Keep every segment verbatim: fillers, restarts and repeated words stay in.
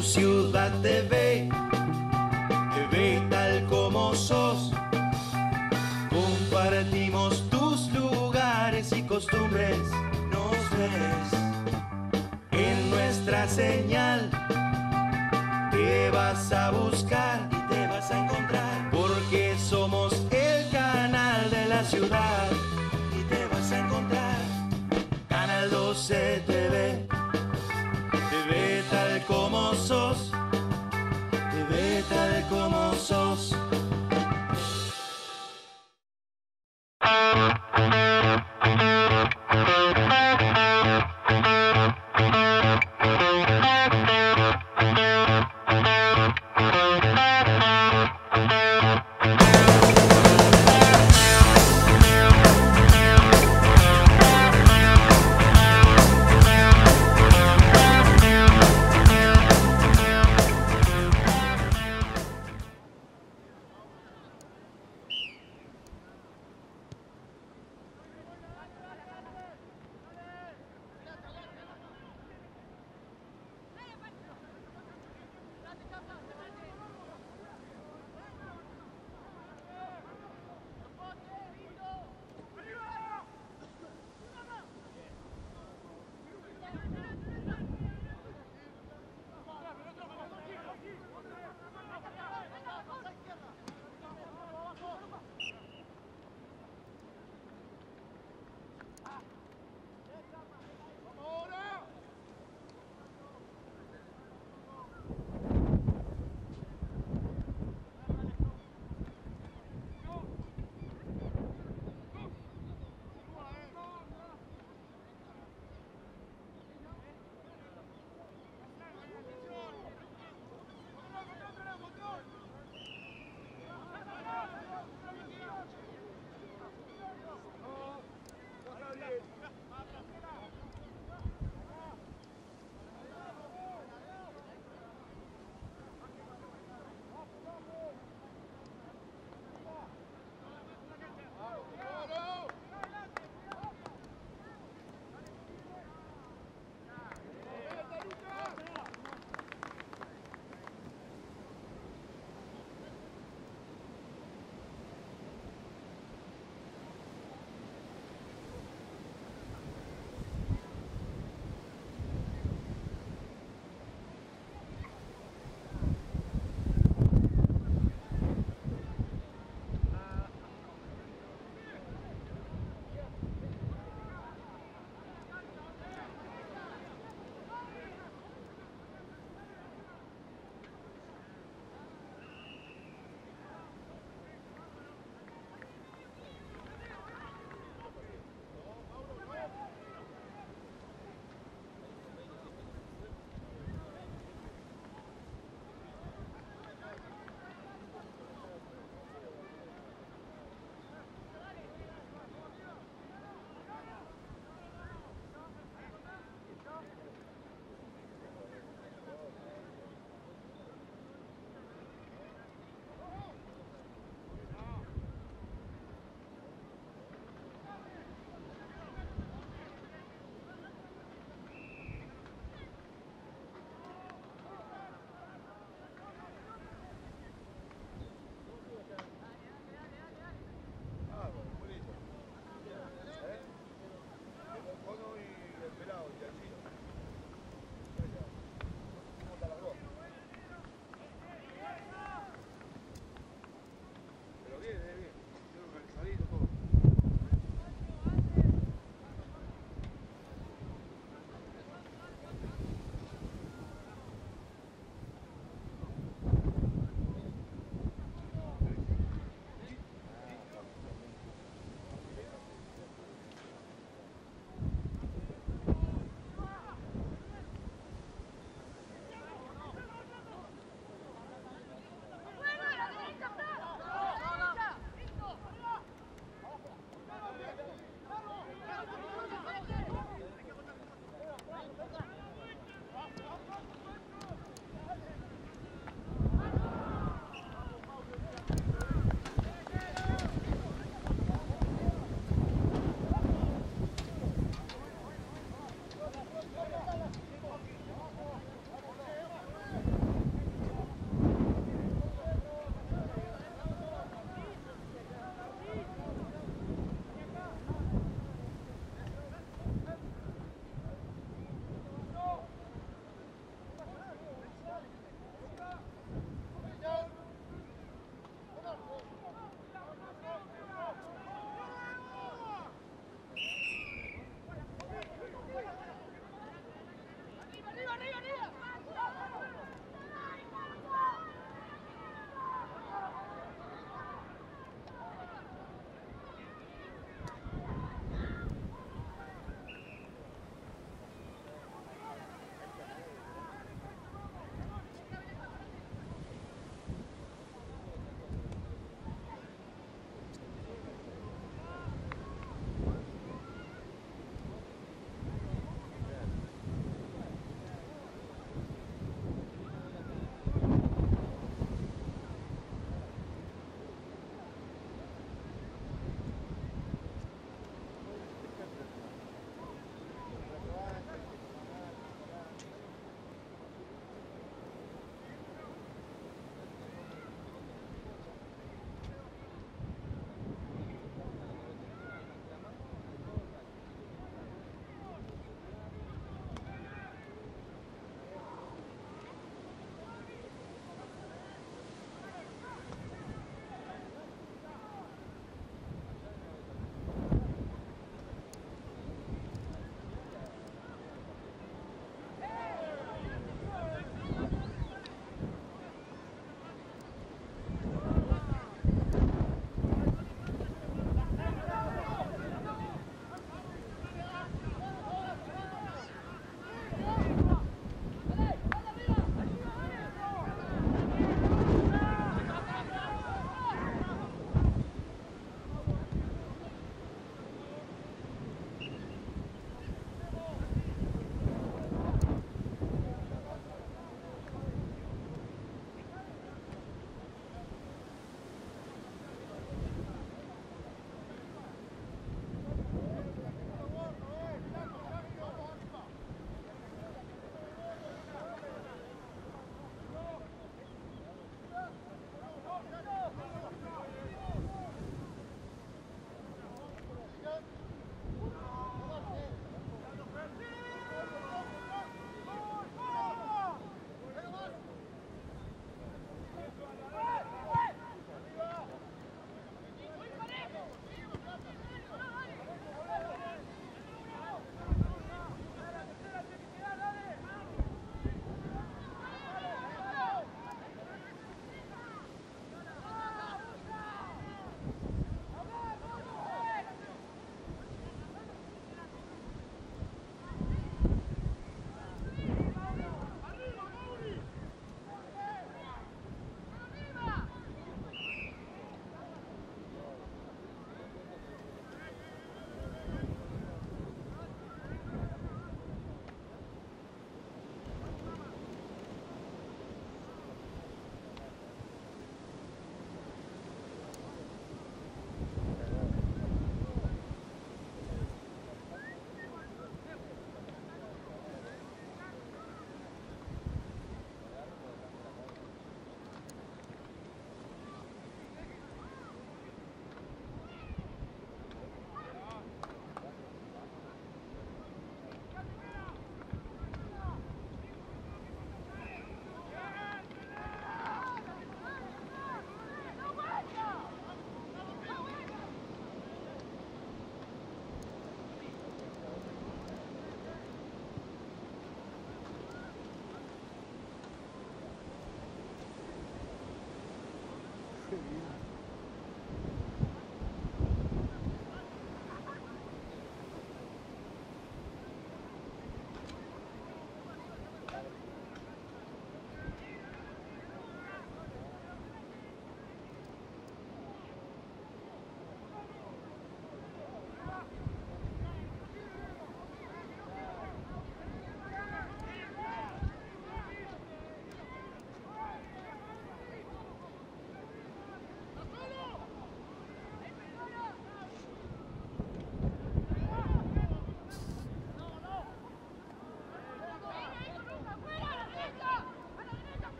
Tu ciudad te ve, te ve tal como sos. Compartimos tus lugares y costumbres. Nos ves en nuestra señal. Te vas a buscar y te vas a encontrar, porque somos el canal de la ciudad. Y te vas a encontrar. Canal doce T V, te ve tal como sos, te ve tal como sos.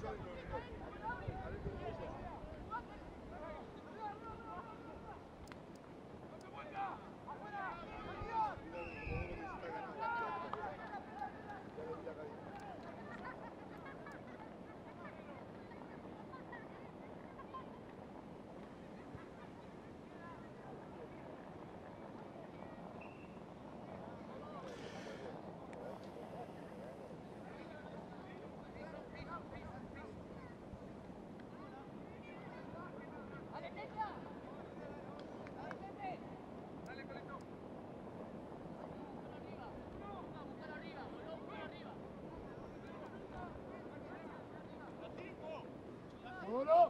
Uno.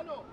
llévalo.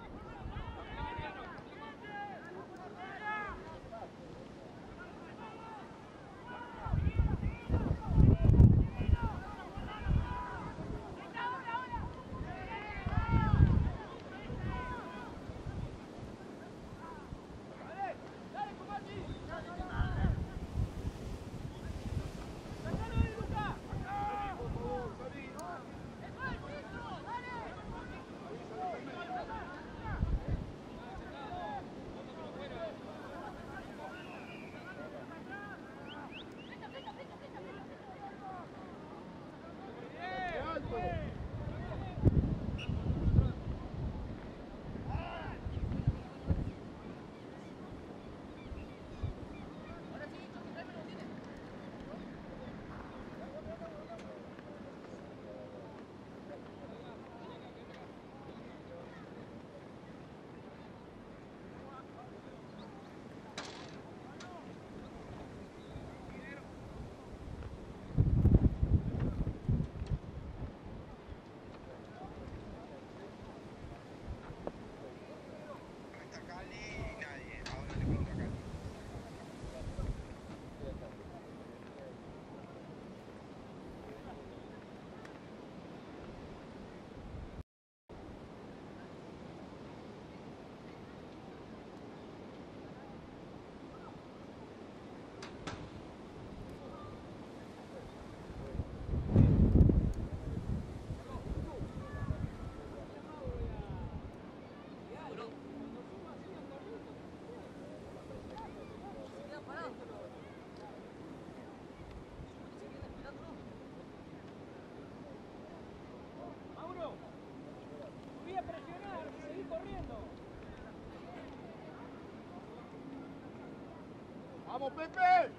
¡Vamos, Pepe!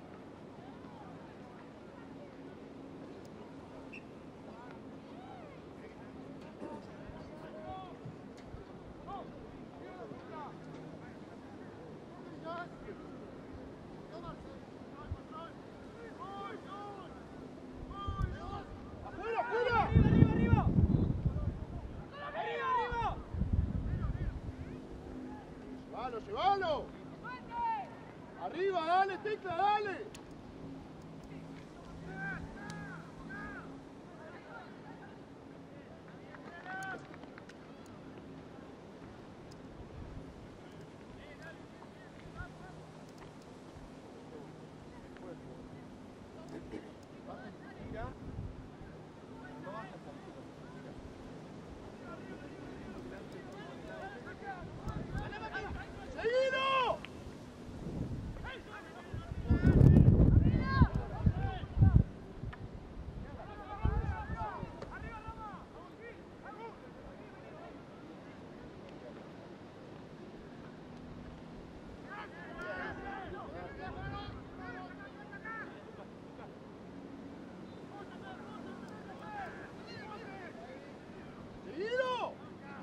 ¡Afuera, afuera! ¡Arriba, arriba! ¡Arriba, arriba! ¡Llévalo, llévalo! ¡Arriba, dale, Tecla, dale! ¡Seguilo! ¡Seguilo!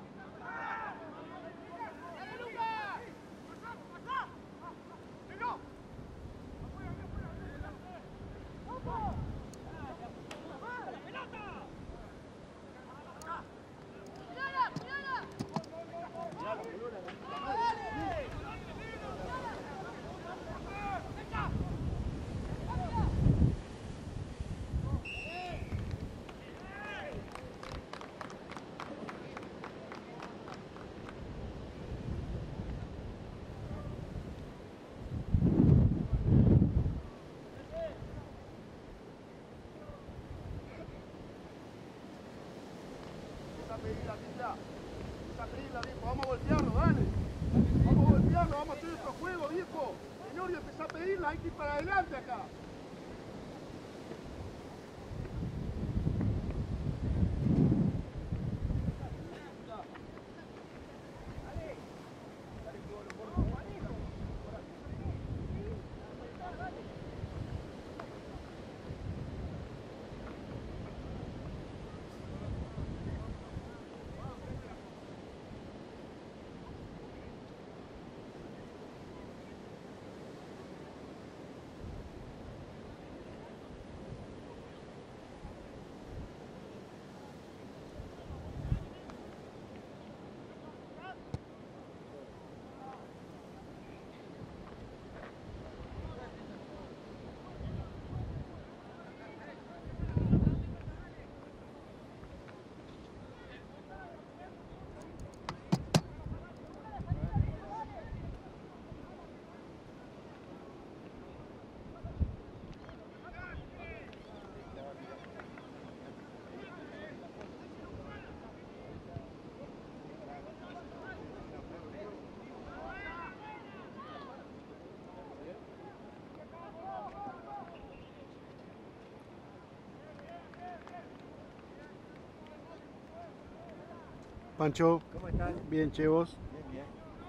Empieza a pedirla, Tita. Empieza a pedirla, viejo. Vamos a golpearlo, dale. Vamos a golpearlo, vamos a hacer nuestro juego, viejo. Señor, y empezá a pedirla, hay que ir para adelante acá. Pancho, ¿Cómo están? bien, che, vos. Bien, bien.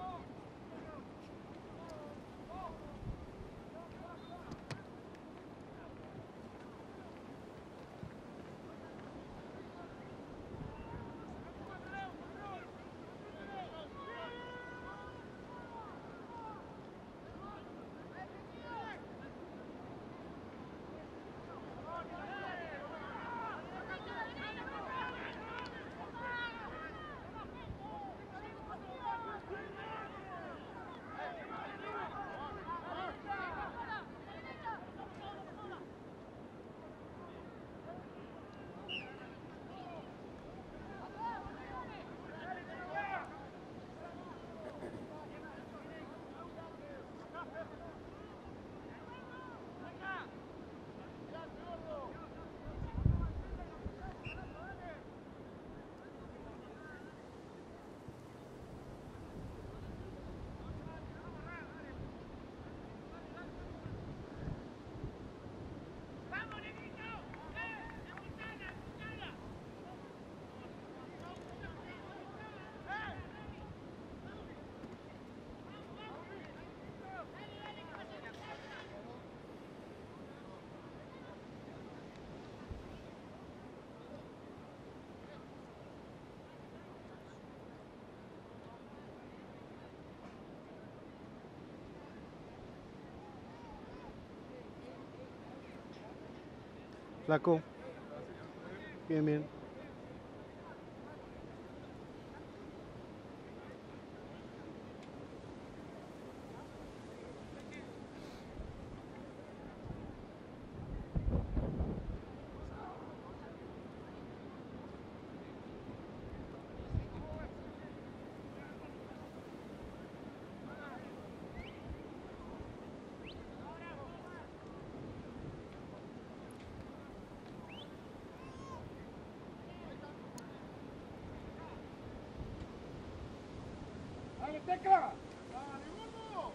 Flaco. Bien, bien. ¡Dale, Teca! ¡Dale, gordo!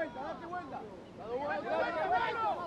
vuelta, date vuelta. Date vuelta, date vuelta.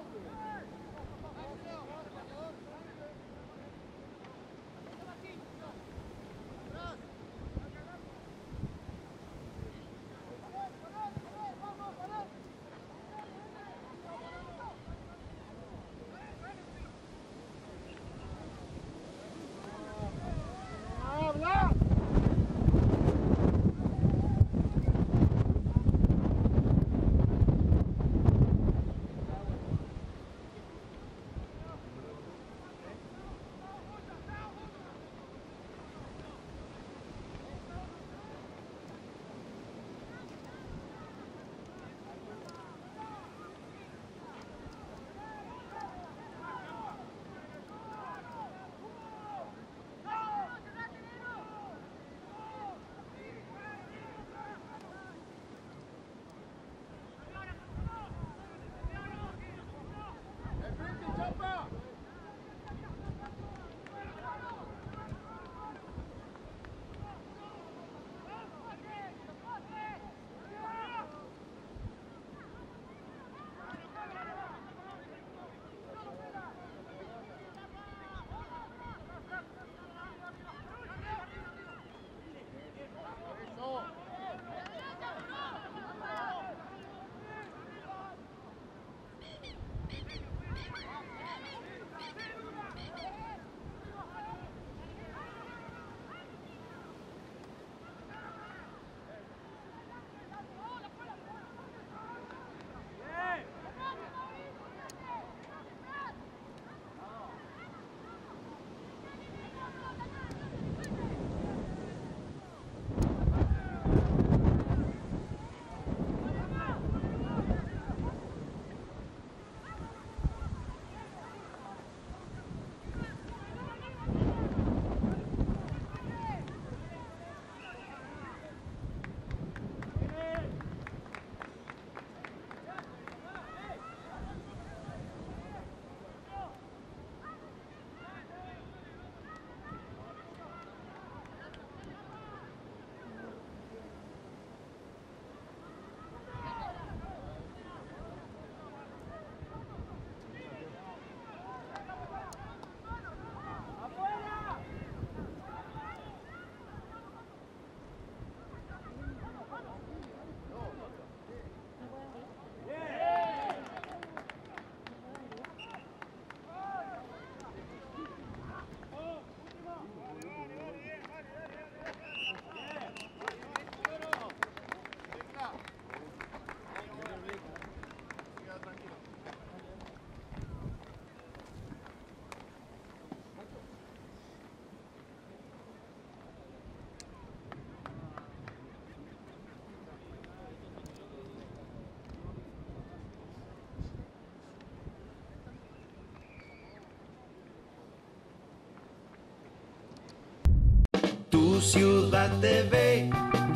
Tu ciudad te ve,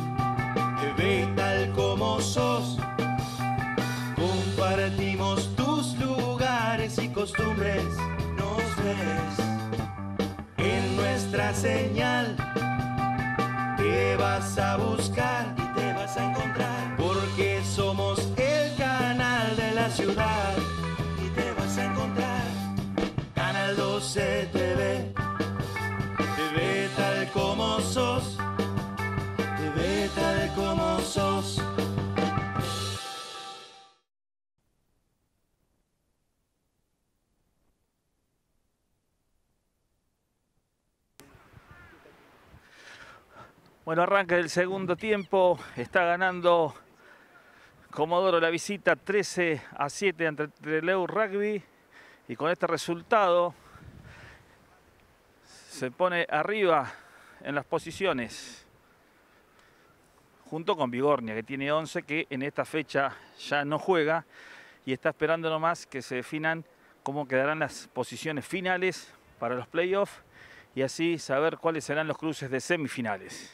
te ve tal como sos. Compartimos tus lugares y costumbres. Nos ves en nuestra señal. Te vas a buscar y te vas a encontrar. Porque somos el canal de la ciudad. Y te vas a encontrar. Canal doce T V. Te ve tal como sos, te ve tal como sos. Bueno, arranca el segundo tiempo, está ganando Comodoro la visita trece a siete ante Trelew Rugby y con este resultado se pone arriba en las posiciones junto con Vigornia, que tiene once, que en esta fecha ya no juega y está esperando nomás que se definan cómo quedarán las posiciones finales para los playoffs y así saber cuáles serán los cruces de semifinales.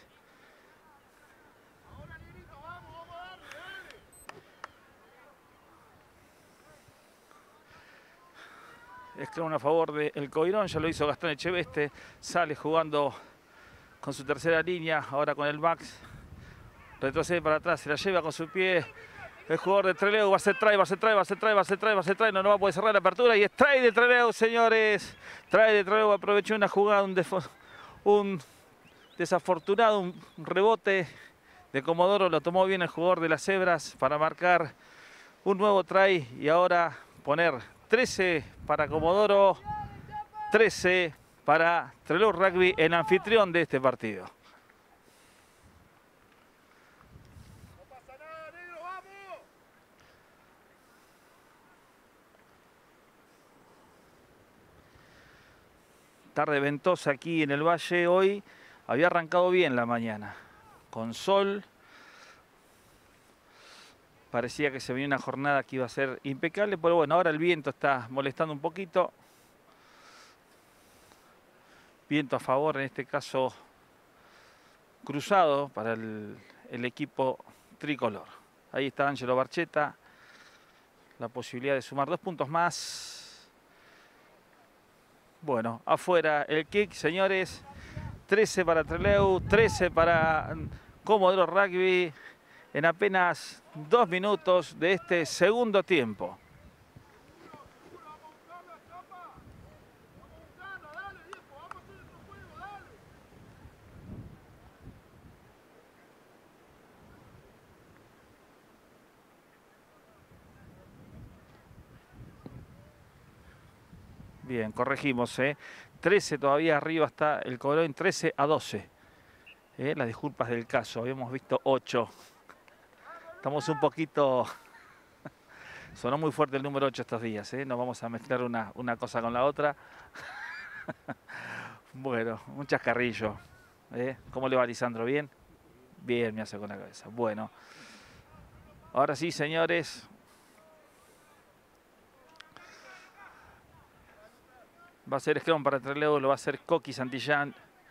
Esclón a favor del Coirón, ya lo hizo Gastón Echeveste, sale jugando con su tercera línea, ahora con el Max, retrocede para atrás, se la lleva con su pie, El jugador de Trelew va a ser try, va a ser try, va a ser try, va a ser try, va a ser try. No, no va a poder cerrar la apertura. Y es try de Trelew, señores. Try de Trelew. Aprovechó una jugada, un, un desafortunado, un rebote de Comodoro. Lo tomó bien el jugador de las Cebras para marcar un nuevo try. Y ahora poner trece para Comodoro, trece para Trelew Rugby, el anfitrión de este partido. Tarde ventosa aquí en el Valle hoy. Había arrancado bien la mañana, con sol. Parecía que se venía una jornada que iba a ser impecable, pero bueno, ahora el viento está molestando un poquito. Viento a favor, en este caso cruzado para el, el equipo tricolor. Ahí está Ángelo Barcheta. La posibilidad de sumar dos puntos más. Bueno, afuera el kick, señores. trece para Trelew, trece para Comodoro Rugby. En apenas dos minutos de este segundo tiempo. Bien, corregimos, ¿eh? trece todavía arriba está el Cobroin, trece a doce. ¿Eh? Las disculpas del caso, habíamos visto ocho. Estamos un poquito... Sonó muy fuerte el número ocho estos días, ¿eh? No vamos a mezclar una, una cosa con la otra. Bueno, un chascarrillo. ¿Eh? ¿Cómo le va, Lisandro? ¿Bien? Bien, me hace con la cabeza. Bueno. Ahora sí, señores. Va a ser scrum para Trelew, lo va a hacer Coqui Santillán.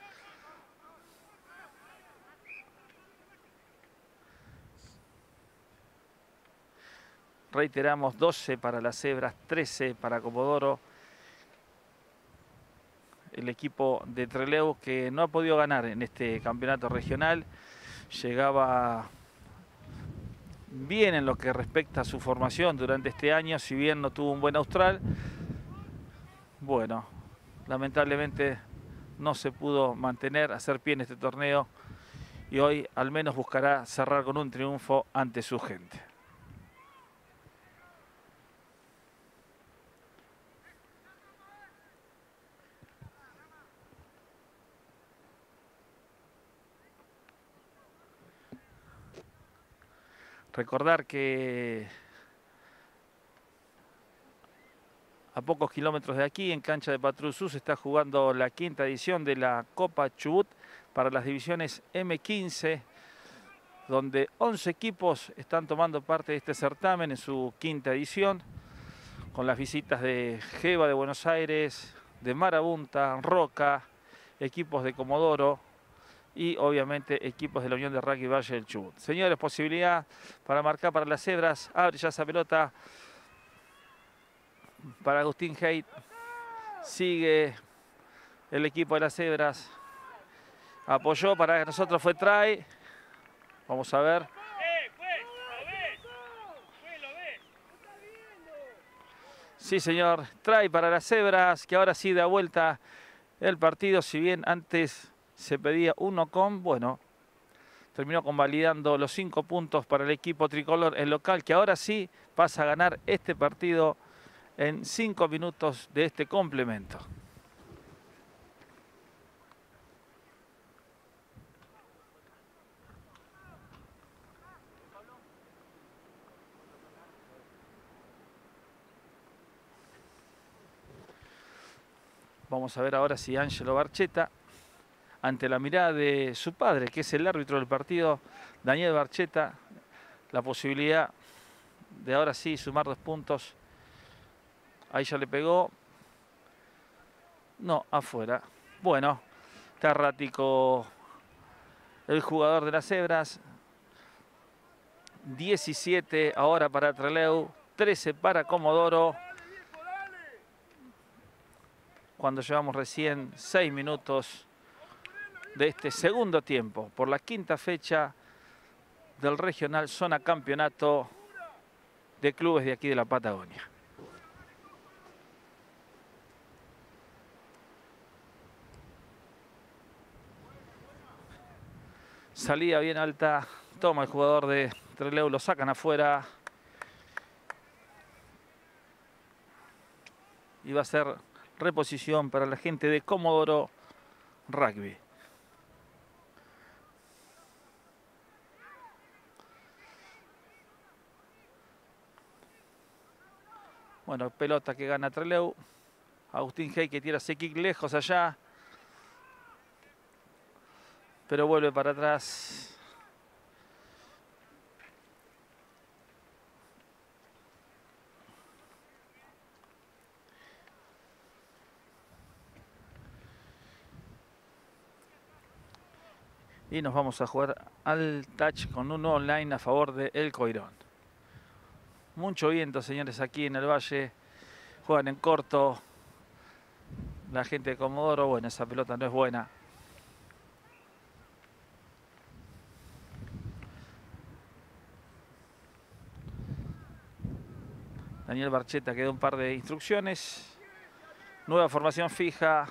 Reiteramos, doce para las Cebras, trece para Comodoro. El equipo de Trelew que no ha podido ganar en este campeonato regional. Llegaba bien en lo que respecta a su formación durante este año, si bien no tuvo un buen austral. Bueno, lamentablemente no se pudo mantener, hacer pie en este torneo y hoy al menos buscará cerrar con un triunfo ante su gente. Recordar que a pocos kilómetros de aquí, en cancha de Patrusú, se está jugando la quinta edición de la Copa Chubut para las divisiones eme quince, donde once equipos están tomando parte de este certamen en su quinta edición, con las visitas de Geva de Buenos Aires, de Marabunta, Roca, equipos de Comodoro y obviamente equipos de la Unión de Rugby Valle del Chubut. Señores, posibilidad para marcar para las Cebras. Abre ya esa pelota para Agustín Haidt. Sigue el equipo de las Cebras. Apoyó, para nosotros fue try. Vamos a ver. Sí, señor. Try para las Cebras, que ahora sí da vuelta el partido. Si bien antes se pedía uno con, bueno, terminó convalidando los cinco puntos para el equipo tricolor, el local, que ahora sí pasa a ganar este partido en cinco minutos de este complemento. Vamos a ver ahora si Ángelo Barcheta, ante la mirada de su padre, que es el árbitro del partido, Daniel Barcheta, la posibilidad de ahora sí sumar dos puntos. Ahí ya le pegó. No, afuera. Bueno, está errático el jugador de las Cebras. diecisiete ahora para Trelew, trece para Comodoro. Cuando llevamos recién seis minutos de este segundo tiempo, por la quinta fecha del regional zona campeonato de clubes de aquí de la Patagonia. Salida bien alta, toma el jugador de Trelew, lo sacan afuera. Y va a ser reposición para la gente de Comodoro Rugby. Bueno, pelota que gana Trelew. Agustín Hey que tira ese kick lejos allá. Pero vuelve para atrás. Y nos vamos a jugar al touch con un online a favor de El Coirón. Mucho viento, señores, aquí en el valle. Juegan en corto. La gente de Comodoro, bueno, esa pelota no es buena. Daniel Barcheta quedó un par de instrucciones. Nueva formación fija.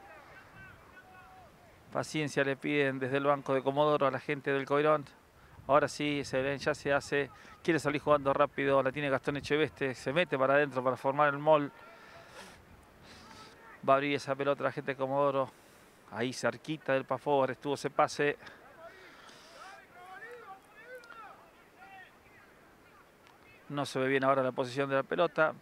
Paciencia le piden desde el banco de Comodoro a la gente del Coirón. Ahora sí, se ven, ya se hace. Quiere salir jugando rápido. La tiene Gastón Echeveste. Se mete para adentro para formar el mall. Va a abrir esa pelota la gente de Comodoro. Ahí cerquita del Pafor estuvo ese pase. No se ve bien ahora la posición de la pelota.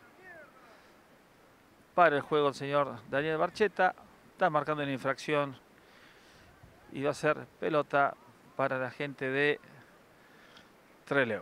Para el juego el señor Daniel Barcheta. Está marcando una infracción. Y va a ser pelota para la gente de Trelew.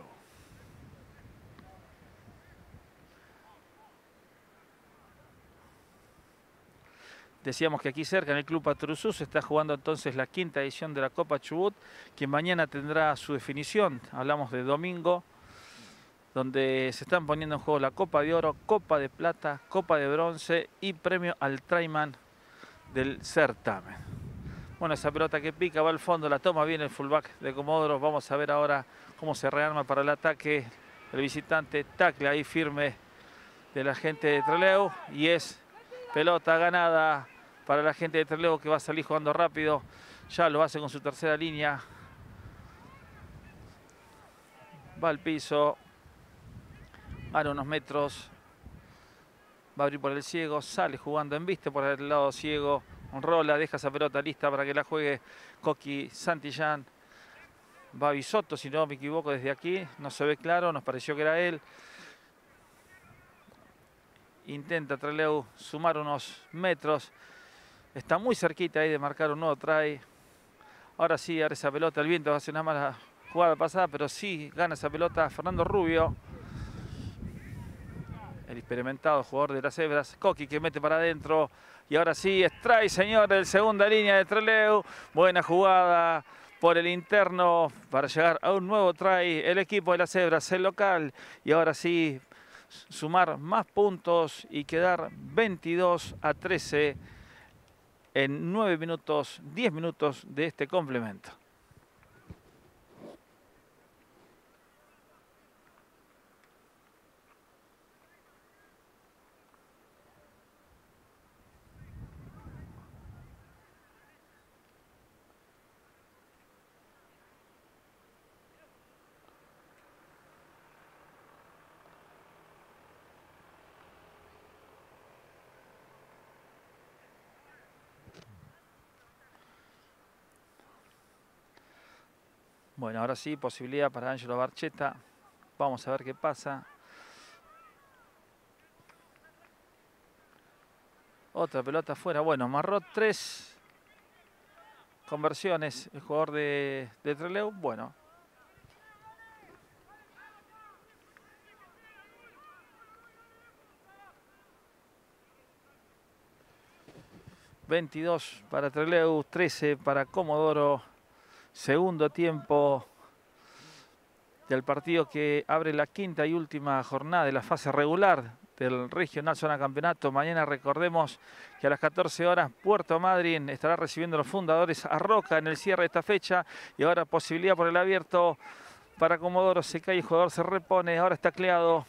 Decíamos que aquí cerca, en el Club Patrusú, se está jugando entonces la quinta edición de la Copa Chubut, que mañana tendrá su definición. Hablamos de domingo, donde se están poniendo en juego la Copa de Oro, Copa de Plata, Copa de Bronce y premio al Traiman del certamen. Bueno, esa pelota que pica va al fondo, la toma bien el fullback de Comodoro. Vamos a ver ahora cómo se rearma para el ataque el visitante. Tacle ahí firme de la gente de Trelew y es pelota ganada para la gente de Trelew, que va a salir jugando rápido. Ya lo hace con su tercera línea. Va al piso. Gana unos metros. Va a abrir por el ciego. Sale jugando en viste por el lado ciego. Rola, deja esa pelota lista para que la juegue Coqui Santillán. Va Bisotto, si no me equivoco, desde aquí. No se ve claro, nos pareció que era él. Intenta Trelew sumar unos metros. Está muy cerquita ahí de marcar un nuevo try. Ahora sí, ahora esa pelota. El viento hace una mala jugada pasada, pero sí gana esa pelota Fernando Rubio. El experimentado jugador de las Hebras. Coqui que mete para adentro. Y ahora sí, es try, señores. Segunda línea de Trelew. Buena jugada por el interno para llegar a un nuevo try. El equipo de las Hebras, el local. Y ahora sí, sumar más puntos y quedar veintidós a trece en nueve minutos, diez minutos de este complemento. Bueno, ahora sí, posibilidad para Ángelo Barcheta. Vamos a ver qué pasa. Otra pelota afuera. Bueno, Marrot tres conversiones. El jugador de, de Trelew. Bueno. veintidós para Trelew, trece para Comodoro. Segundo tiempo del partido que abre la quinta y última jornada de la fase regular del Regional Zona Campeonato. Mañana recordemos que a las catorce horas Puerto Madryn estará recibiendo los fundadores a Roca en el cierre de esta fecha. Y ahora posibilidad por el abierto para Comodoro. Se cae el jugador, se repone. Ahora está tacleado.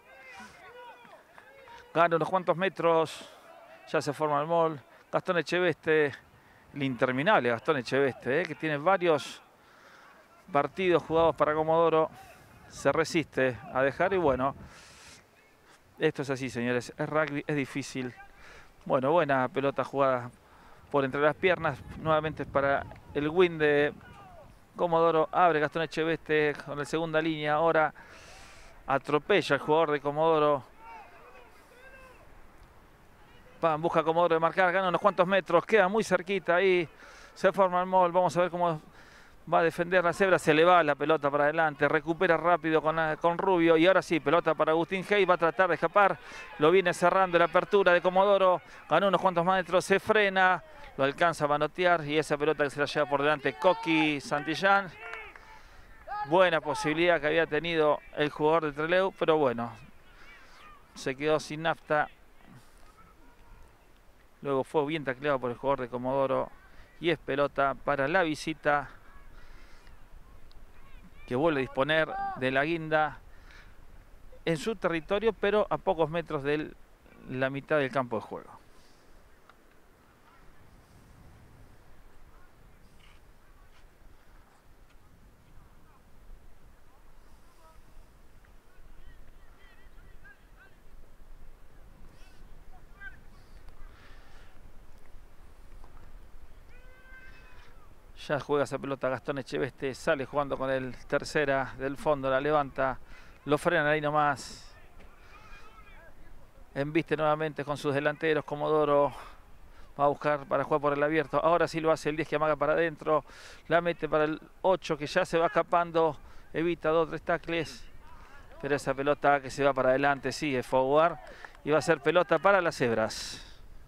Gana unos cuantos metros. Ya se forma el mall. Gastón Echeveste. El interminable Gastón Echeveste, ¿eh? que tiene varios partidos jugados para Comodoro. Se resiste a dejar y bueno. Esto es así, señores. Es rugby, es difícil. Bueno, buena pelota jugada por entre las piernas. Nuevamente para el win de Comodoro. Abre Gastón Echeveste con la segunda línea. Ahora atropella al jugador de Comodoro. Pan, busca Comodoro de marcar. Gana unos cuantos metros. Queda muy cerquita ahí. Se forma el mall. Vamos a ver cómo va a defender la cebra. Se le va la pelota para adelante. Recupera rápido con, con Rubio. Y ahora sí, pelota para Agustín Hey. Va a tratar de escapar. Lo viene cerrando la apertura de Comodoro. Ganó unos cuantos metros. Se frena. Lo alcanza a manotear. Y esa pelota que se la lleva por delante Coqui Santillán. Buena posibilidad que había tenido el jugador de Trelew. Pero bueno, se quedó sin nafta. Luego fue bien tacleado por el jugador de Comodoro. Y es pelota para la visita, que vuelve a disponer de la guinda en su territorio, pero a pocos metros de la mitad del campo de juego. Ya juega esa pelota Gastón Echeveste, sale jugando con el tercera del fondo, la levanta, lo frenan ahí nomás. Embiste nuevamente con sus delanteros, Comodoro va a buscar para jugar por el abierto. Ahora sí lo hace el diez que amaga para adentro, la mete para el ocho que ya se va escapando, evita dos o tres tacles. Pero esa pelota que se va para adelante sigue forward y va a ser pelota para las cebras.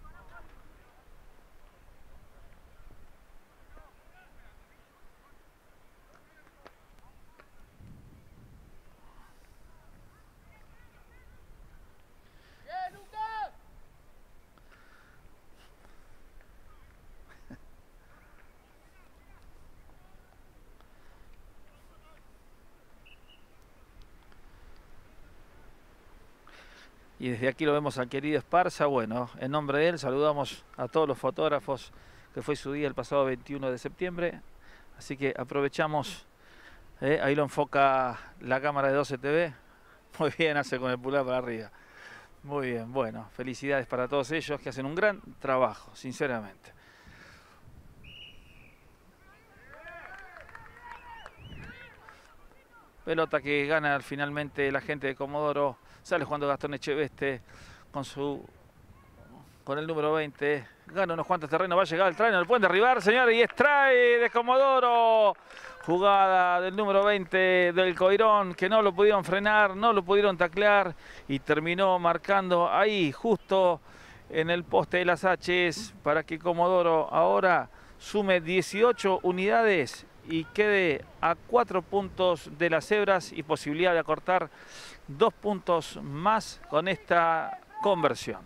Y desde aquí lo vemos al querido Esparza. Bueno, en nombre de él saludamos a todos los fotógrafos, que fue su día el pasado veintiuno de septiembre. Así que aprovechamos, eh, ahí lo enfoca la cámara de doce T V. Muy bien, hace con el pulgar para arriba. Muy bien, bueno, felicidades para todos ellos que hacen un gran trabajo, sinceramente. Pelota que gana finalmente la gente de Comodoro. Sale jugando Gastón Echeveste con su con el número veinte. Gana unos cuantos terrenos. Va a llegar el try. No lo pueden derribar, señores. Y es try de Comodoro. Jugada del número veinte del Coirón, que no lo pudieron frenar, no lo pudieron taclear. Y terminó marcando ahí, justo en el poste de las H's, para que Comodoro ahora sume dieciocho unidades y quede a cuatro puntos de las cebras y posibilidad de acortar dos puntos más con esta conversión.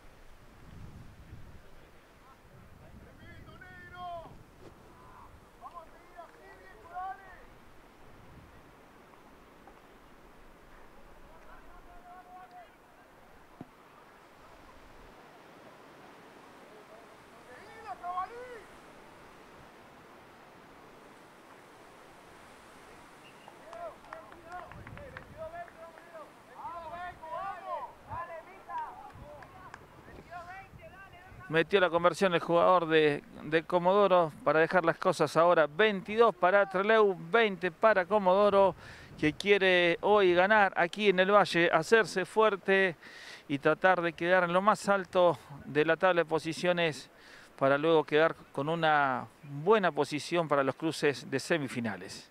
Metió la conversión el jugador de, de Comodoro para dejar las cosas ahora veintidós para Trelew, veinte para Comodoro, que quiere hoy ganar aquí en el Valle, hacerse fuerte y tratar de quedar en lo más alto de la tabla de posiciones para luego quedar con una buena posición para los cruces de semifinales.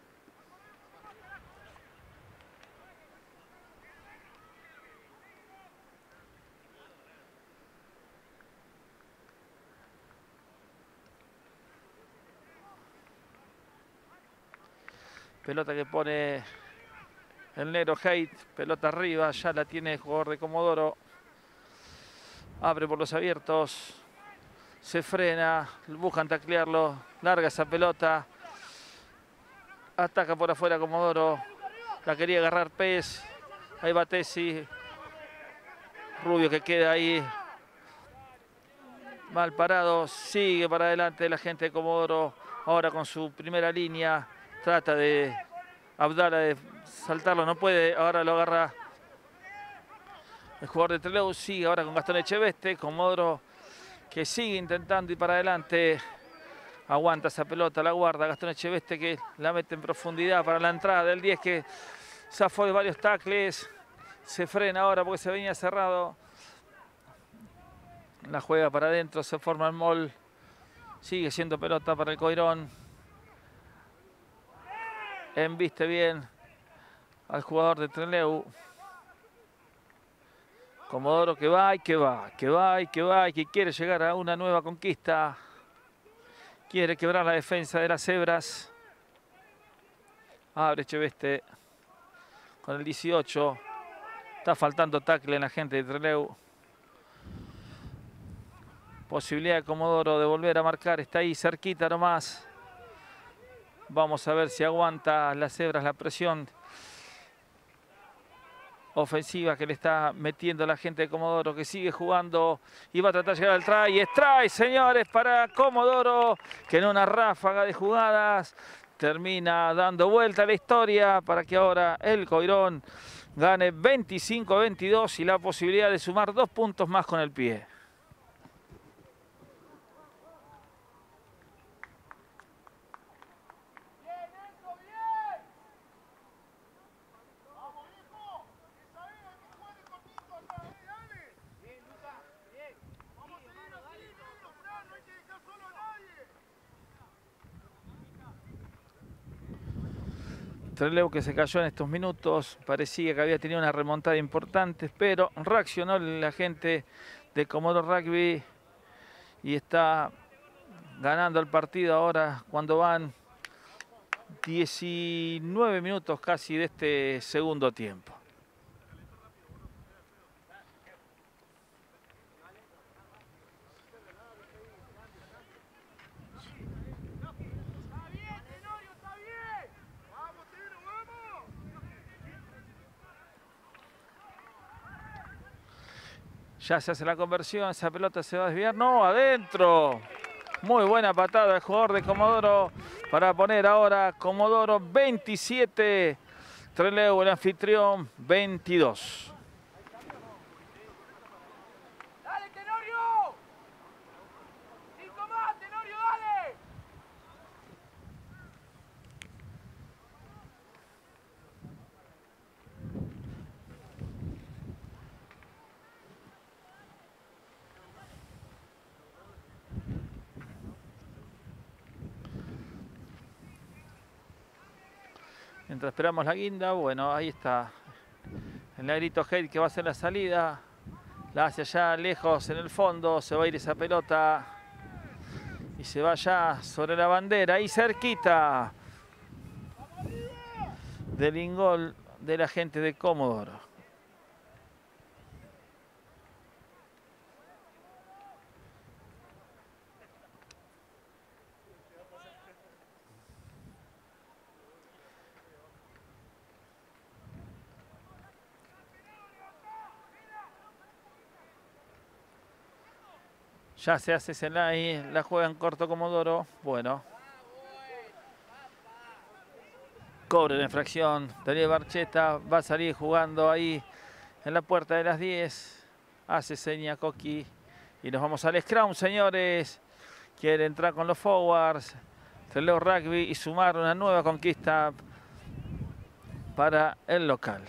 Pelota que pone el negro Haidt, pelota arriba, ya la tiene el jugador de Comodoro. Abre por los abiertos, se frena, buscan taclearlo, larga esa pelota. Ataca por afuera Comodoro. La quería agarrar Pez. Ahí va Tessi. Rubio que queda ahí. Mal parado. Sigue para adelante la gente de Comodoro. Ahora con su primera línea. Trata de Abdala de saltarlo. No puede. Ahora lo agarra el jugador de Trelew. Sigue ahora con Gastón Echeveste. Comodoro que sigue intentando ir para adelante. Aguanta esa pelota, la guarda Gastón Echeveste que la mete en profundidad para la entrada del diez que zafó de varios tacles. Se frena ahora porque se venía cerrado. La juega para adentro, se forma el mol. Sigue siendo pelota para el Coirón. Embiste bien al jugador de Trelew. Comodoro que va y que va, que va y que va y que quiere llegar a una nueva conquista. Quiere quebrar la defensa de las Cebras. Abre Echeveste con el dieciocho. Está faltando tackle en la gente de Trelew. Posibilidad de Comodoro de volver a marcar. Está ahí cerquita nomás. Vamos a ver si aguanta las Cebras la presión ofensiva que le está metiendo la gente de Comodoro, que sigue jugando y va a tratar de llegar al try. Es try, señores, para Comodoro, que en una ráfaga de jugadas termina dando vuelta a la historia para que ahora el Coirón gane veinticinco a veintidós y la posibilidad de sumar dos puntos más con el pie. Trelew que se cayó en estos minutos, parecía que había tenido una remontada importante, pero reaccionó la gente de Comodoro Rugby y está ganando el partido ahora cuando van diecinueve minutos casi de este segundo tiempo. Ya se hace la conversión, esa pelota se va a desviar. ¡No! ¡Adentro! Muy buena patada del jugador de Comodoro para poner ahora Comodoro veintisiete, Trelew el anfitrión veintidós. ¡Dale, Tenorio! ¡Cinco más, Tenorio, dale! Mientras esperamos la guinda, bueno, ahí está el negrito Hate que va a hacer la salida. La hace allá lejos en el fondo, se va a ir esa pelota. Y se va ya sobre la bandera, ahí cerquita del ingol de la gente de Comodoro. Ya se hace Zelay, la juega en corto Comodoro. Bueno. Cobre la infracción. Daniel Barcheta va a salir jugando ahí en la puerta de las diez. Hace seña Coqui. Y nos vamos al scrum, señores. Quiere entrar con los forwards. Trelew Rugby y sumar una nueva conquista para el local.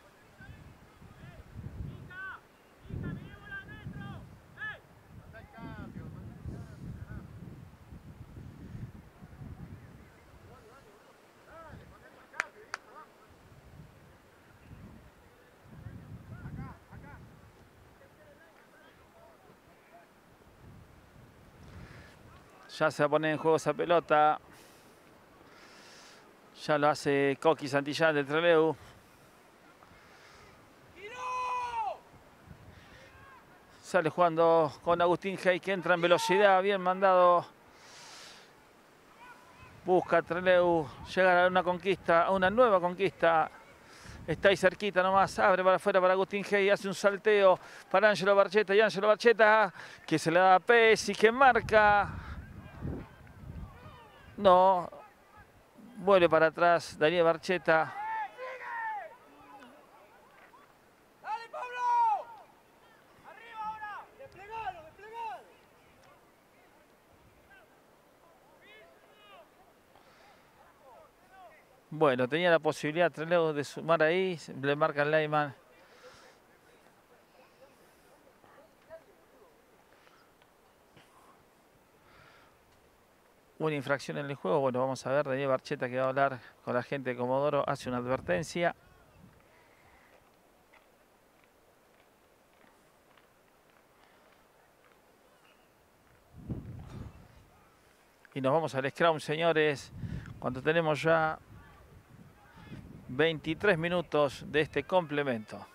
Ya se va a poner en juego esa pelota. Ya lo hace Coqui Santillán de Trelew. Sale jugando con Agustín Hey, que entra en velocidad. Bien mandado Busca Trelew llegar a una conquista, a una nueva conquista. Está ahí cerquita nomás, abre para afuera para Agustín Hey, hace un salteo para Ángelo Barcheta y Ángelo Barcheta que se le da a Pesci, que marca. No, vuelve para atrás Daniel Barcheta. ¡Dale, Pablo! ¡Arriba ahora! ¡Desplegalo, desplegalo! Bueno, tenía la posibilidad Trelew de sumar ahí, le marca el Leyman. Una infracción en el juego. Bueno, vamos a ver. Daniel Barcheta, que va a hablar con la gente de Comodoro, hace una advertencia. Y nos vamos al scrum, señores, cuando tenemos ya veintitrés minutos de este complemento.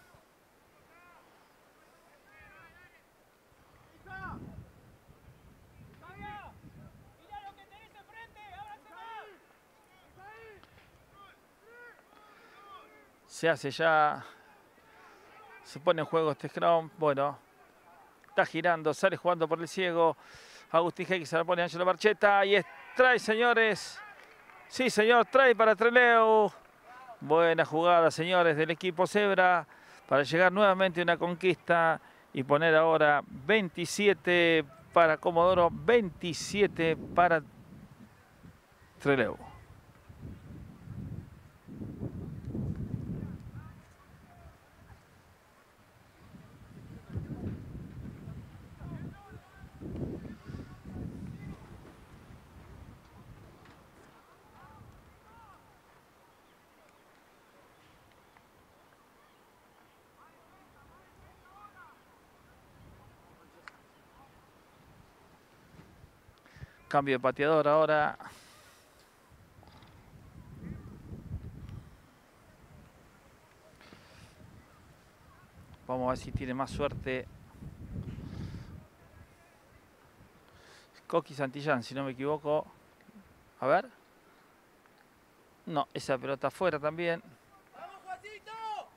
Se hace ya, se pone en juego este scrum. Bueno, está girando, sale jugando por el ciego. Agustín Hey, se la pone Ángelo Barcheta. Y es, trae, señores. Sí, señor, trae para Trelew. Buena jugada, señores, del equipo Zebra para llegar nuevamente a una conquista y poner ahora veintisiete para Comodoro, veintisiete para Trelew. Cambio de pateador ahora. Vamos a ver si tiene más suerte Coqui Santillán, si no me equivoco. A ver. No, esa pelota afuera también. ¡Vamos, Juancito!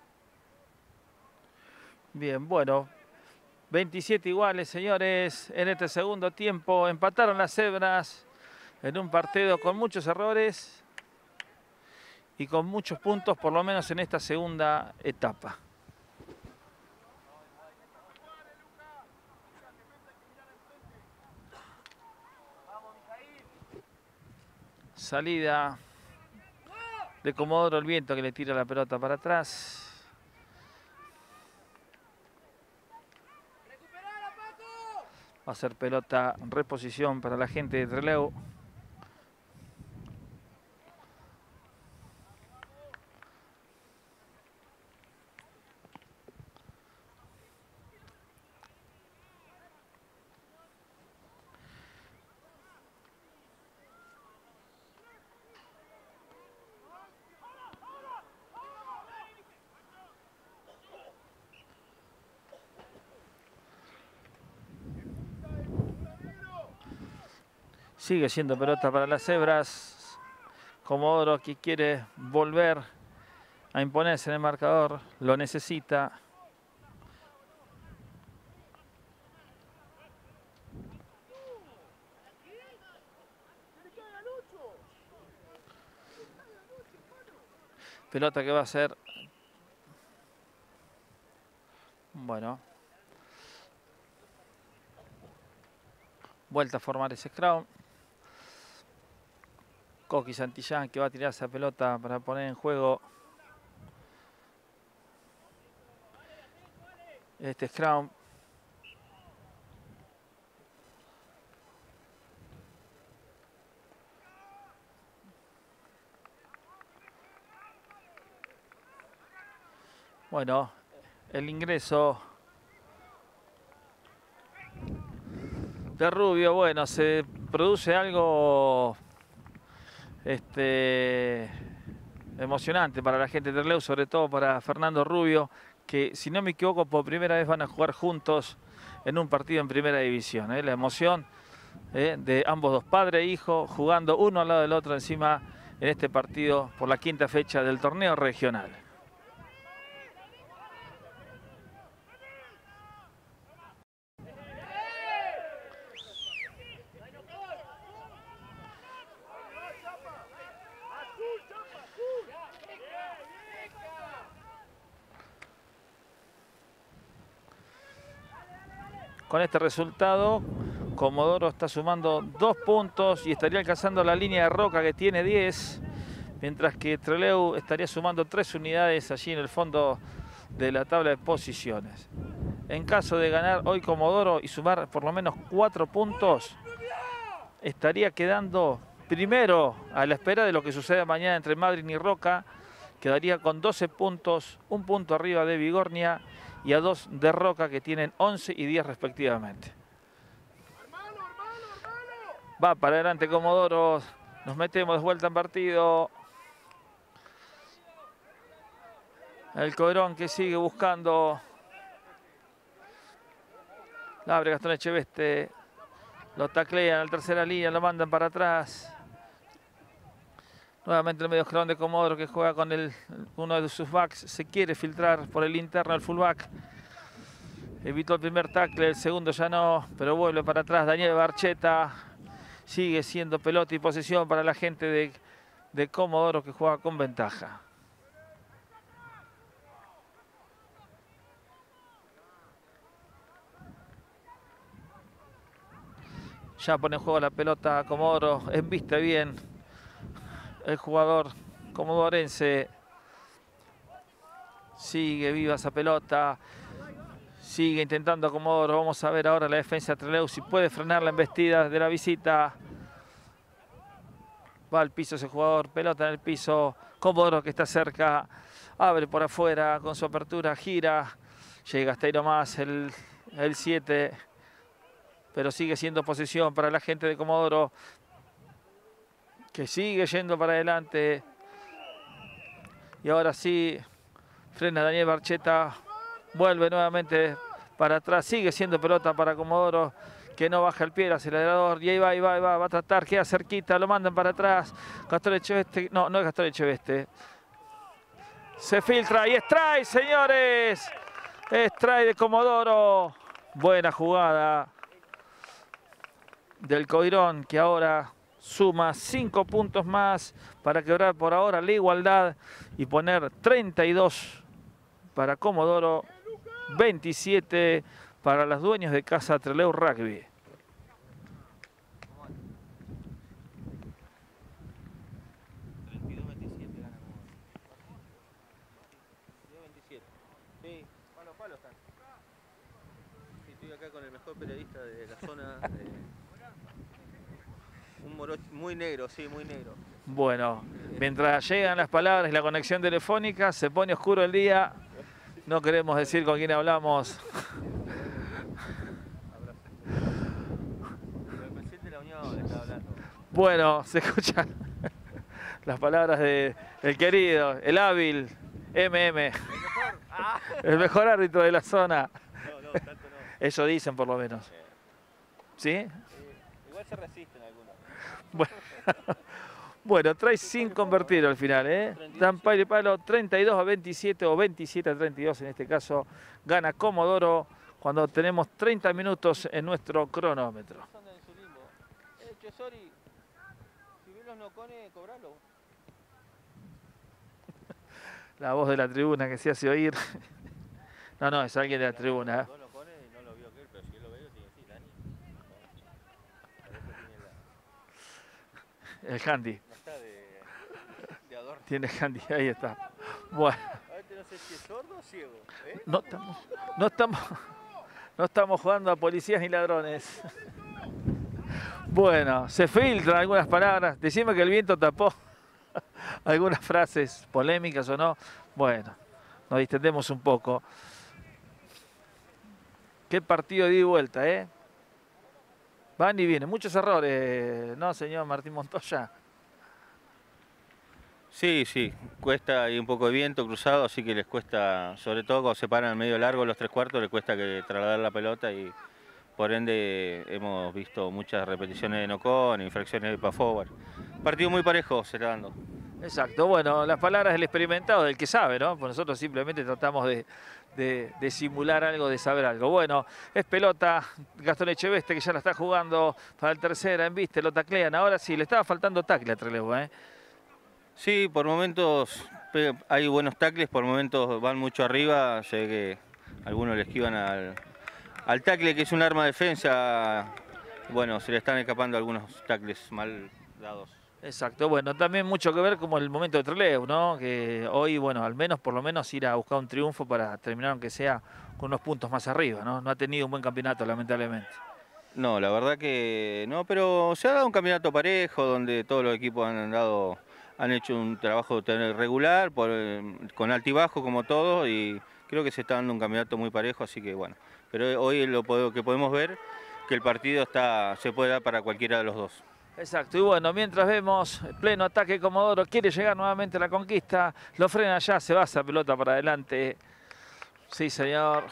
Bien, bueno. veintisiete iguales, señores, en este segundo tiempo. Empataron las Zebras en un partido con muchos errores y con muchos puntos, por lo menos en esta segunda etapa. Salida de Comodoro, el viento que le tira la pelota para atrás. Va a ser pelota reposición para la gente de Trelew. Sigue siendo pelota para las Zebras. Comodoro, que quiere volver a imponerse en el marcador, lo necesita. Pelota que va a ser, bueno, vuelta a formar ese scrum. Coqui Santillán, que va a tirar esa pelota para poner en juego este scrum. Bueno, el ingreso de Rubio, bueno, se produce algo este, emocionante para la gente de Trelew, sobre todo para Fernando Rubio, que si no me equivoco por primera vez van a jugar juntos en un partido en primera división, ¿eh? La emoción eh, de ambos dos, padre e hijo, jugando uno al lado del otro encima en este partido por la quinta fecha del torneo regional. Con este resultado, Comodoro está sumando dos puntos y estaría alcanzando la línea de Roca, que tiene diez, mientras que Trelew estaría sumando tres unidades allí en el fondo de la tabla de posiciones. En caso de ganar hoy Comodoro y sumar por lo menos cuatro puntos, estaría quedando primero a la espera de lo que suceda mañana entre Madryn y Roca. Quedaría con doce puntos, un punto arriba de Vigornia y a dos de Roca, que tienen once y diez respectivamente. Va para adelante Comodoro, nos metemos de vuelta en partido. El Coirón que sigue buscando. La abre Gastón Echeveste, lo taclean a la tercera línea, lo mandan para atrás. Nuevamente el medio escalón de Comodoro, que juega con el, uno de sus backs. Se quiere filtrar por el interno el fullback. Evitó el primer tackle, el segundo ya no, pero vuelve para atrás Daniel Barcheta. Sigue siendo pelota y posesión para la gente de, de Comodoro, que juega con ventaja. Ya pone en juego la pelota Comodoro, embiste bien el jugador comodorense. Sigue viva esa pelota. Sigue intentando Comodoro. Vamos a ver ahora la defensa de Trelew si puede frenar la embestida de la visita. Va al piso ese jugador. Pelota en el piso. Comodoro, que está cerca. Abre por afuera con su apertura. Gira. Llega hasta ahí nomás el siete. Pero sigue siendo posesión para la gente de Comodoro, que sigue yendo para adelante. Y ahora sí, frena Daniel Barcheta. Vuelve nuevamente para atrás. Sigue siendo pelota para Comodoro, que no baja el pie el acelerador. Y ahí va, ahí va, ahí va. Va a tratar, queda cerquita. Lo mandan para atrás. Gastón Echeveste. No, no es Gastón Echeveste. Se filtra y es try, señores. Es try de Comodoro. Buena jugada del Coirón, que ahora suma cinco puntos más para quebrar por ahora la igualdad y poner treinta y dos para Comodoro, veintisiete para los dueños de casa Trelew Rugby. treinta y dos veintisiete gana Comodoro. treinta y dos veintisiete. Sí, palo a palo están. Sí, estoy acá con el mejor periodista de la zona. De... Un morocho muy negro, sí, muy negro. Bueno, mientras llegan las palabras y la conexión telefónica, se pone oscuro el día. No queremos decir con quién hablamos. El presidente de la Unión le está hablando. Bueno, se escuchan las palabras de el querido, el hábil M M. El mejor. Ah. El mejor árbitro de la zona. No, no, tanto no. Eso dicen por lo menos. Eh, ¿Sí? eh, igual se resisten algunos. Bueno, bueno, trae sin convertir al final, ¿eh? Dan palo y palo, treinta y dos a veintisiete o veintisiete a treinta y dos en este caso. Gana Comodoro cuando tenemos treinta minutos en nuestro cronómetro. Andan en su limbo. Eh, Chesori, si ven los nocones, cobralo. La voz de la tribuna que se hace oír. No, no, es alguien de la tribuna. Dos nocones y no lo vio aquel, pero si él lo ve, tiene que decir, Dani. A veces tiene la... El handy. No está de, de adorno. Tiene handy, ahí está. Bueno. A ver, no sé si es sordo o ciego. ¿Eh? No estamos, no estamos, no estamos jugando a policías ni ladrones. Bueno, se filtran algunas palabras. Decime que el viento tapó algunas frases polémicas o no. Bueno, nos distendemos un poco. Qué partido de ida y vuelta, ¿eh? Van y vienen. Muchos errores, ¿no, señor Martín Montoya? Sí, sí, cuesta, hay un poco de viento cruzado, así que les cuesta, sobre todo cuando se paran en medio largo los tres cuartos, les cuesta que trasladar la pelota y por ende hemos visto muchas repeticiones de no-con, infracciones de pass forward. Partido muy parejo se está dando. Exacto, bueno, las palabras del experimentado, del que sabe, ¿no? Pues nosotros simplemente tratamos de, de, de simular algo, de saber algo. Bueno, es pelota, Gastón Echeveste que ya la está jugando para el tercera, en viste, lo taclean. Ahora sí, le estaba faltando tackle a Trelew, ¿eh? Sí, por momentos hay buenos tackles, por momentos van mucho arriba, sé que algunos le esquivan al, al tackle, que es un arma de defensa. Bueno, se le están escapando algunos tackles mal dados. Exacto, bueno, también mucho que ver como el momento de Trelew, ¿no? Que hoy, bueno, al menos, por lo menos, ir a buscar un triunfo para terminar, aunque sea con unos puntos más arriba, ¿no? No ha tenido un buen campeonato, lamentablemente. No, la verdad que no, pero se ha dado un campeonato parejo, donde todos los equipos han dado, han hecho un trabajo regular, por, con altibajo como todo, y creo que se está dando un campeonato muy parejo, así que bueno. Pero hoy lo que podemos ver, que el partido está, se puede dar para cualquiera de los dos. Exacto, y bueno, mientras vemos pleno ataque, Comodoro quiere llegar nuevamente a la conquista, lo frena ya, se va esa pelota para adelante. Sí, señor.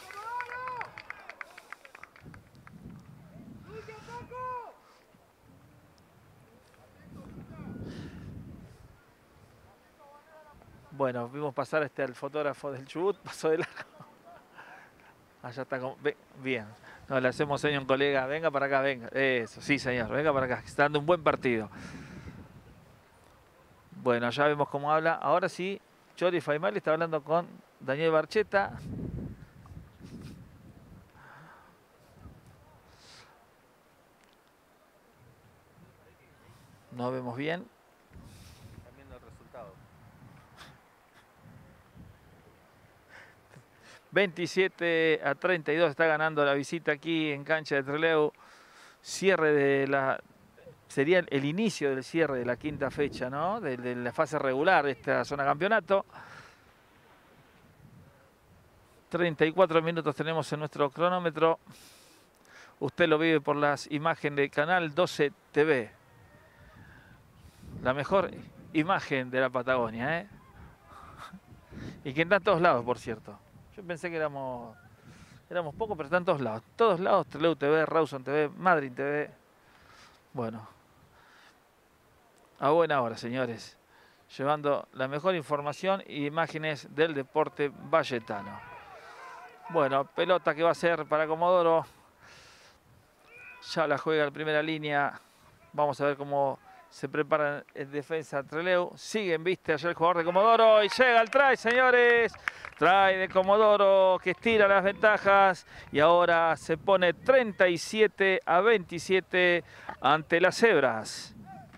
Bueno, vimos pasar este al fotógrafo del Chubut, pasó de largo. Allá está, como, bien. No, le hacemos señas a un colega, venga para acá, venga. Eso, sí señor, venga para acá, que está dando un buen partido. Bueno, ya vemos cómo habla. Ahora sí, Chori Faimali está hablando con Daniel Barcheta. No vemos bien. Están viendo el resultado. veintisiete a treinta y dos está ganando la visita aquí en cancha de Trelew. Cierre de la... Sería el inicio del cierre de la quinta fecha, ¿no? De, de la fase regular de esta zona campeonato. treinta y cuatro minutos tenemos en nuestro cronómetro. Usted lo vive por las imágenes de Canal doce T V. La mejor imagen de la Patagonia, ¿eh? Y que está en todos lados, por cierto. Yo pensé que éramos, éramos pocos, pero están en todos lados. Todos lados, Trelew T V, Rawson T V, Madrid T V. Bueno, a buena hora, señores. Llevando la mejor información e imágenes del deporte valletano. Bueno, pelota que va a ser para Comodoro. Ya la juega en primera línea. Vamos a ver cómo se prepara en defensa Trelew. Sigue en vista allá el jugador de Comodoro. Y llega el try, señores. Try de Comodoro que estira las ventajas. Y ahora se pone treinta y siete a veintisiete ante las Cebras.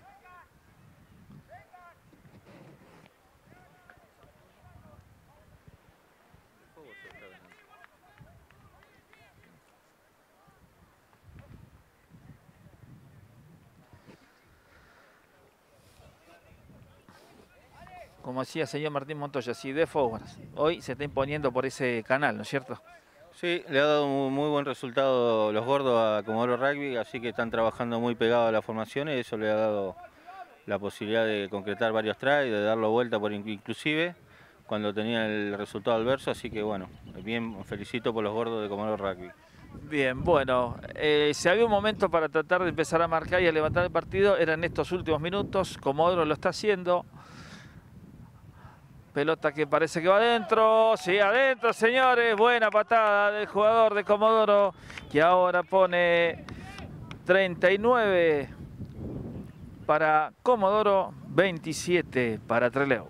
Como decía el señor Martín Montoya, si de forward hoy se está imponiendo por ese canal, ¿no es cierto? Sí, le ha dado un muy buen resultado los gordos a Comodoro Rugby, así que están trabajando muy pegados a las formaciones, eso le ha dado la posibilidad de concretar varios tries, de darlo vuelta por inclusive cuando tenía el resultado adverso, así que bueno, bien, felicito por los gordos de Comodoro Rugby. Bien, bueno, eh, si había un momento para tratar de empezar a marcar y a levantar el partido, eran estos últimos minutos. Comodoro lo está haciendo. Pelota que parece que va adentro. Sí, adentro, señores. Buena patada del jugador de Comodoro, que ahora pone treinta y nueve para Comodoro, veintisiete para Trelew.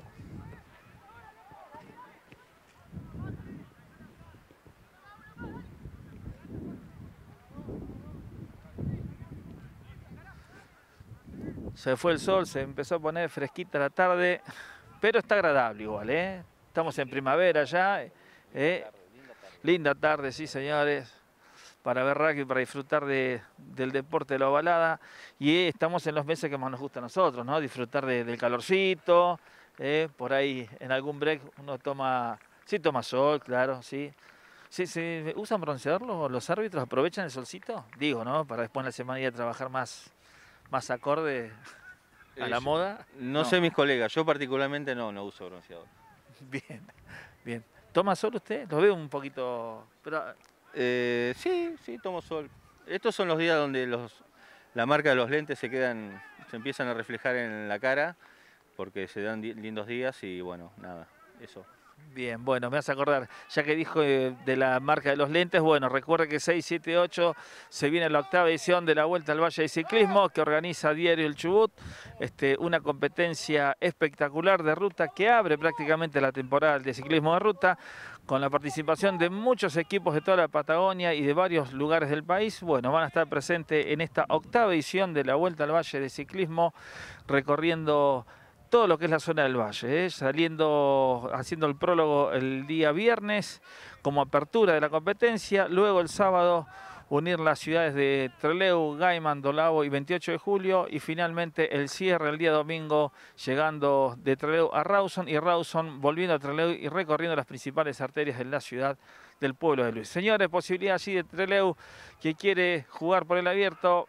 Se fue el sol, se empezó a poner fresquita la tarde, pero está agradable igual, ¿eh? Estamos en primavera ya. ¿eh? Linda tarde, sí, señores, para ver rugby, para disfrutar de, del deporte de la ovalada. Y eh, estamos en los meses que más nos gusta a nosotros, ¿no? Disfrutar de, del calorcito. ¿eh? Por ahí, en algún break, uno toma... Sí, toma sol, claro, sí. Sí, sí. ¿Usan bronceador los, los árbitros? ¿Aprovechan el solcito? Digo, ¿no? Para después en la semana ir a trabajar más... más acorde a la eh, moda. No, no sé mis colegas, yo particularmente no, no uso bronceador. Bien, bien. ¿Toma sol usted? Lo veo un poquito... Pero... Eh, sí, sí, tomo sol. Estos son los días donde los, la marca de los lentes se quedan, se empiezan a reflejar en la cara, porque se dan lindos días y bueno, nada, eso. Bien, bueno, me hace acordar, ya que dijo eh, de la marca de los lentes, bueno, recuerde que seis, siete, ocho se viene la octava edición de la Vuelta al Valle de Ciclismo que organiza Diario El Chubut, este, una competencia espectacular de ruta que abre prácticamente la temporada de ciclismo de ruta, con la participación de muchos equipos de toda la Patagonia y de varios lugares del país. Bueno, van a estar presentes en esta octava edición de la Vuelta al Valle de Ciclismo, recorriendo todo lo que es la zona del valle, ¿eh? saliendo, haciendo el prólogo el día viernes como apertura de la competencia, luego el sábado unir las ciudades de Trelew, Gaiman, Dolabo y veintiocho de julio y finalmente el cierre el día domingo llegando de Trelew a Rawson y Rawson volviendo a Trelew y recorriendo las principales arterias de la ciudad del pueblo de Luis. Señores, posibilidad allí de Trelew que quiere jugar por el abierto.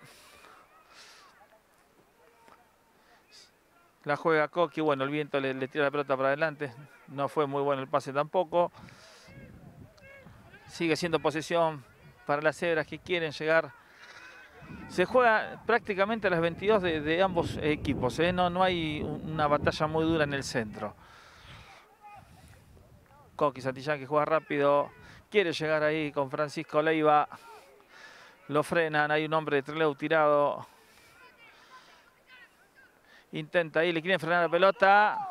La juega Coqui, bueno, el viento le, le tira la pelota para adelante. No fue muy bueno el pase tampoco. Sigue siendo posesión para las cebras que quieren llegar. Se juega prácticamente a las veintidós de, de ambos equipos, ¿eh? No, no hay una batalla muy dura en el centro. Coqui Santillán que juega rápido. Quiere llegar ahí con Francisco Leiva. Lo frenan, hay un hombre de Trelew tirado. Intenta ahí, le quieren frenar la pelota.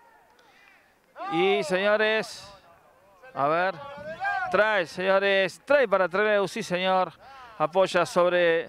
Y señores, a ver, trae señores, trae para Trelew, sí señor. Apoya sobre...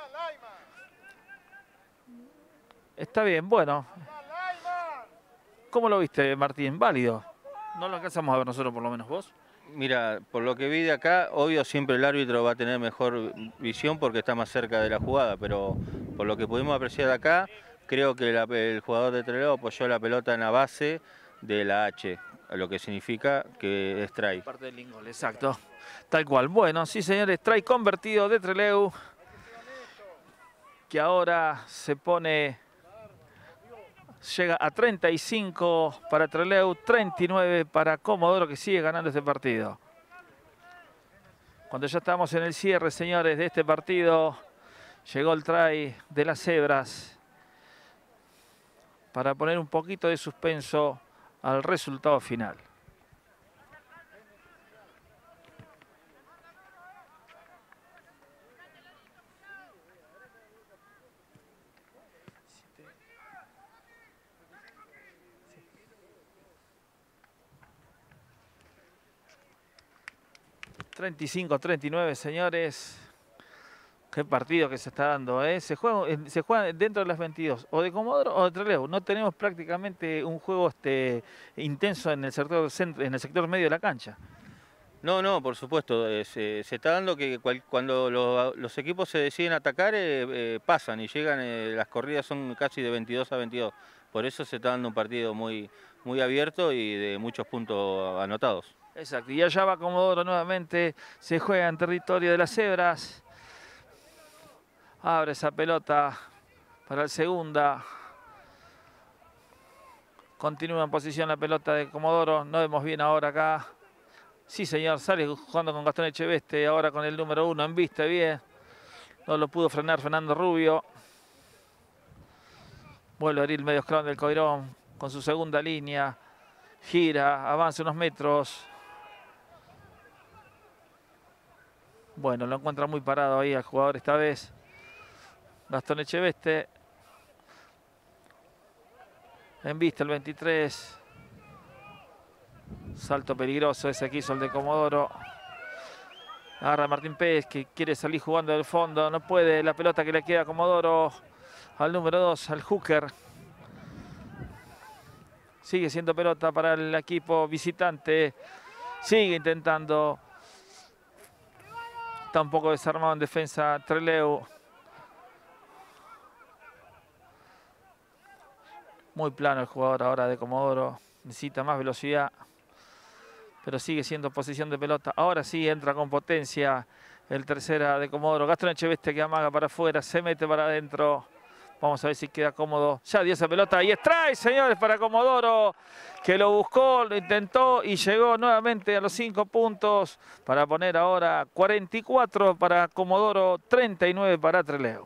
Está bien, bueno. ¿Cómo lo viste, Martín? Válido. No lo alcanzamos a ver nosotros, por lo menos vos. Mira, por lo que vi de acá, obvio siempre el árbitro va a tener mejor visión porque está más cerca de la jugada, pero por lo que pudimos apreciar de acá, creo que la, el jugador de Trelew apoyó la pelota en la base de la H, lo que significa que es try. Parte del ingol, exacto. Tal cual. Bueno, sí señores, try convertido de Trelew, que ahora se pone, llega a treinta y cinco para Trelew, treinta y nueve para Comodoro, que sigue ganando este partido. Cuando ya estamos en el cierre, señores, de este partido, llegó el try de las cebras para poner un poquito de suspenso al resultado final. treinta y cinco a treinta y nueve, señores. Qué partido que se está dando, ¿eh? Se juega, se juega dentro de las veintidós, o de Comodoro o de Trelew. No tenemos prácticamente un juego este, intenso en el sector centro, en el sector medio de la cancha. No, no, por supuesto. Eh, se, se está dando que cual, cuando lo, los equipos se deciden atacar, eh, eh, pasan y llegan, eh, las corridas son casi de veintidós a veintidós. Por eso se está dando un partido muy, muy abierto y de muchos puntos anotados. Exacto, y allá va Comodoro nuevamente, se juega en territorio de las cebras. Abre esa pelota para el segunda. Continúa en posición la pelota de Comodoro. No vemos bien ahora acá. Sí, señor, sale jugando con Gastón Echeveste. Ahora con el número uno en vista, bien. No lo pudo frenar Fernando Rubio. Vuelve a abrir el medio scrum del Coirón con su segunda línea. Gira, avanza unos metros. Bueno, lo encuentra muy parado ahí al jugador esta vez. Gastón Echeveste. En vista el veintitrés. Salto peligroso ese que hizo el de Comodoro. Agarra Martín Pérez que quiere salir jugando del fondo. No puede. La pelota que le queda a Comodoro. Al número dos, al hooker. Sigue siendo pelota para el equipo visitante. Sigue intentando. Está un poco desarmado en defensa Trelew. Muy plano el jugador ahora de Comodoro. Necesita más velocidad. Pero sigue siendo posición de pelota. Ahora sí entra con potencia el tercera de Comodoro. Gastón Echeveste que amaga para afuera. Se mete para adentro. Vamos a ver si queda cómodo. Ya dio esa pelota y strike, señores, para Comodoro, que lo buscó, lo intentó y llegó nuevamente a los cinco puntos para poner ahora cuarenta y cuatro para Comodoro, treinta y nueve para Trelew.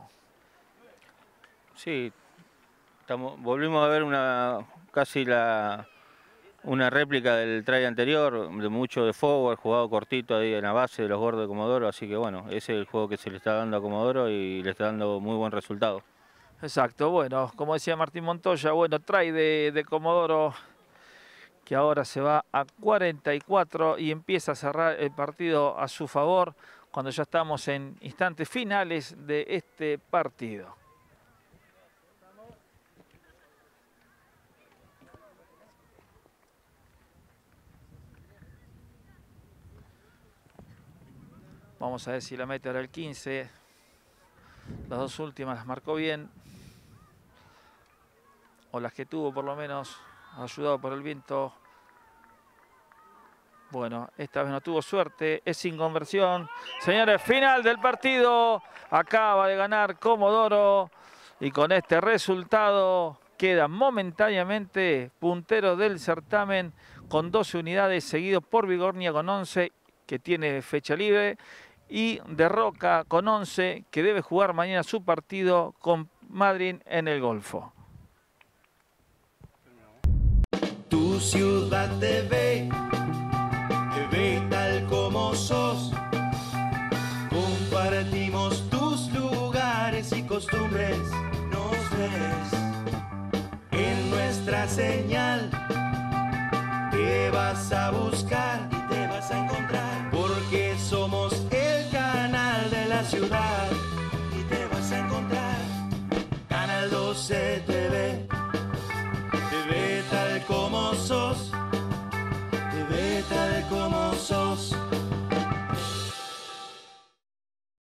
Sí, estamos, volvimos a ver una casi la, una réplica del try anterior, de mucho de forward, jugado cortito ahí en la base de los gordos de Comodoro, así que bueno, ese es el juego que se le está dando a Comodoro y le está dando muy buen resultado. Exacto, bueno, como decía Martín Montoya, bueno, try de, de Comodoro, que ahora se va a cuarenta y cuatro y empieza a cerrar el partido a su favor cuando ya estamos en instantes finales de este partido. Vamos a ver si la mete ahora el quince. Las dos últimas las marcó bien. O las que tuvo por lo menos, ayudado por el viento. Bueno, esta vez no tuvo suerte, es sin conversión. Señores, final del partido. Acaba de ganar Comodoro y con este resultado queda momentáneamente puntero del certamen con doce unidades, seguido por Vigornia con once, que tiene fecha libre, y de Roca con once, que debe jugar mañana su partido con Madryn en el Golfo. Tu ciudad te ve, te ve tal como sos. Compartimos tus lugares y costumbres. Nos ves en nuestra señal. Te vas a buscar y te vas a encontrar. Porque somos el canal de la ciudad. Y te vas a encontrar. Canal doce T V. Te ve tal como sos, te ve tal como sos.